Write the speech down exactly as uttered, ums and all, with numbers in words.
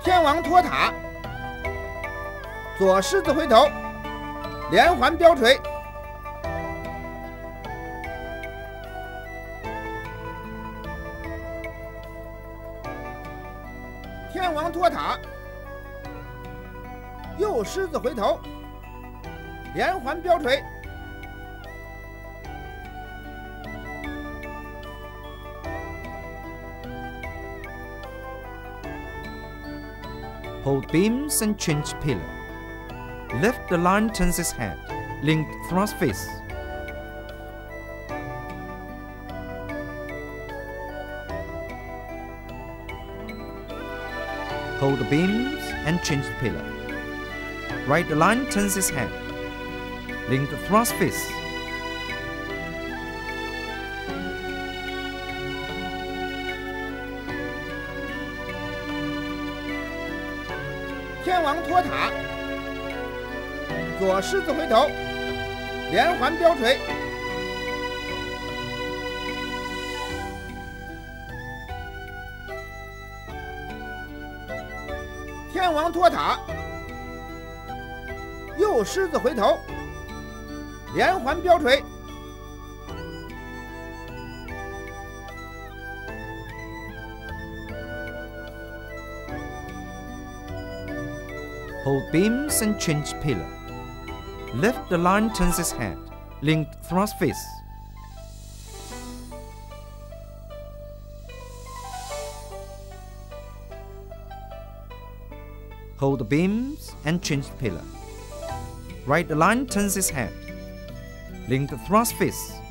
天王托塔，左狮子回头，连环镖锤。天王托塔，右狮子回头，连环镖锤。 Hold beams and change pillar. Lift the line turns his head. Linked thrust fist. Hold the beams and change the pillar. Right the line turns his head. Linked thrust fist. 天王托塔，左狮子回头，连环镖锤。天王托塔，右狮子回头，连环镖锤。 Hold beams and change pillar. Lift the line turns his head. Linked thrust fist. Hold the beams and change the pillar. Right the line turns his head. Linked thrust fist.